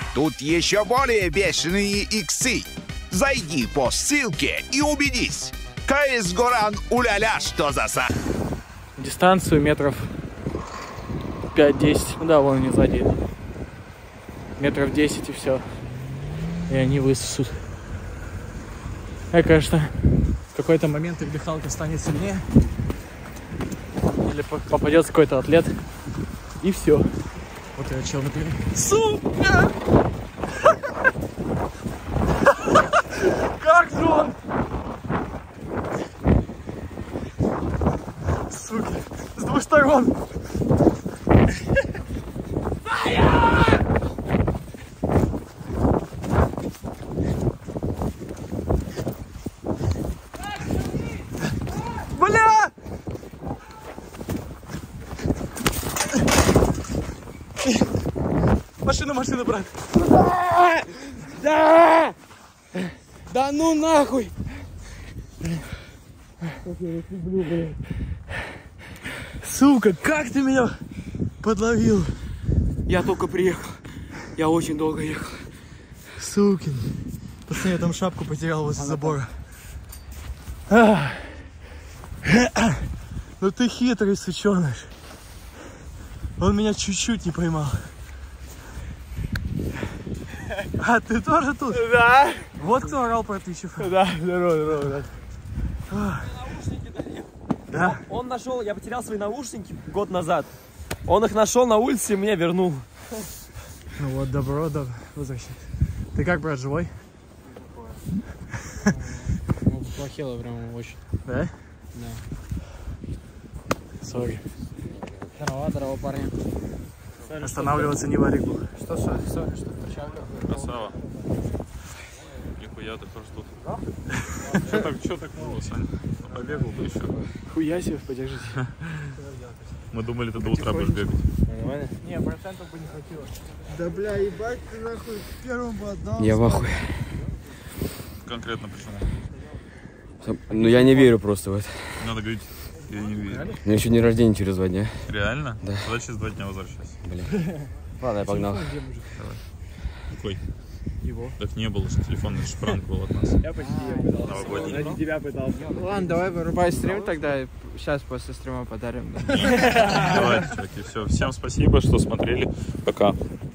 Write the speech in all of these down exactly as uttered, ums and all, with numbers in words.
Тут еще более бешеные иксы. Зайди по ссылке и убедись. КС Горан уля-ля, что за са. Дистанцию метров пять-десять. Ну да, вон они сзади. Метров десять и все. И они высосут. Я, конечно, в какой-то момент их дыхалка станет сильнее. Или попадется какой-то атлет. И все. Вот я чел наперед. Сука! Как же он? Сука! С двух сторон! Бля! Машина, машина, брат. Да! Да! Да ну нахуй! Сука, как ты меня подловил? Я только приехал. Я очень долго ехал. Сукин. Пацаны, я там шапку потерял возле забора. Ну ты хитрый сученыш. Он меня чуть-чуть не поймал. А ты тоже тут? Да. Вот кто орал про тысячу. Да, здорово, здорово, да. Да? Он нашел, я потерял свои наушники год назад. Он их нашел на улице и мне вернул. Ну вот, добро, да, возвращайся. Ты как, брат, живой? Ну, плохело прям очень. Да? Да. Сори. Здорово, здорово, парни. Останавливаться не в Орегу. Что, что, что, что, перчатка? Красава. Нихуя, ты тоже тут. Что так, что так много, Саня? Побегал бы еще. Хуя себе, подержите. Мы думали, ты до утра будешь бегать. Нормально? Не, процентов бы не хватило. Да бля, ебать ты нахуй первым бы отдал. Я в ахуе. Конкретно почему? Ну я не верю просто в это. Надо говорить, я не верю. У меня еще день рождения через два дня. Реально? Да. Тогда через два дня возвращайся. Блин. Ладно, я погнал. Какой? Его. Так не было, что телефон, это же пранк был от нас. Я почти ее пытался. Новогодний. Ради тебя пытался. Ладно, давай вырубай стрим тогда. Сейчас после стрима подарим. Давайте, чуваки, все. Всем спасибо, что смотрели. Пока.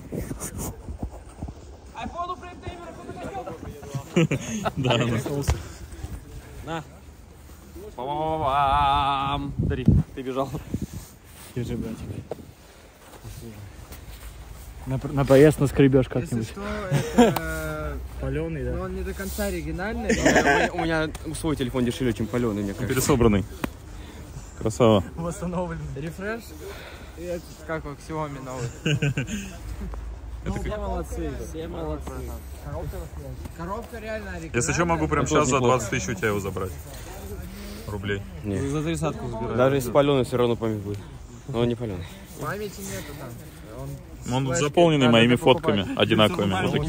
Да, На. Па-па-па-пам. Дари, ты бежал. Держи, братик. На, на поезд наскребешь как-нибудь. Если что, это... Паленый, Но да? он не до конца оригинальный. У меня свой телефон дешевле, чем паленый, мне кажется. пересобранный. Красава. Восстановленный. Рефреш. И этот, как он, Xiaomi новый. Все молодцы, все молодцы. Коробка реально оригинальная. Если что, могу прямо сейчас за двадцать тысяч у тебя его забрать. Рублей. Нет. За тридцатку забираю. Даже если паленый, все равно память будет. Но он не паленый. Памяти нету там. Он Он флешки заполненный надо моими покупать. фотками одинаковыми. Вот такими.